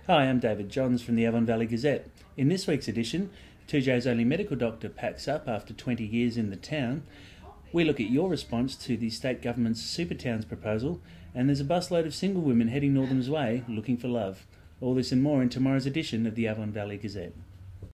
Hi, I'm David Johns from the Avon Valley Gazette. In this week's edition, 2J's only medical doctor packs up after 20 years in the town. We look at your response to the state government's Super Towns proposal, and there's a busload of single women heading Northam's way looking for love. All this and more in tomorrow's edition of the Avon Valley Gazette.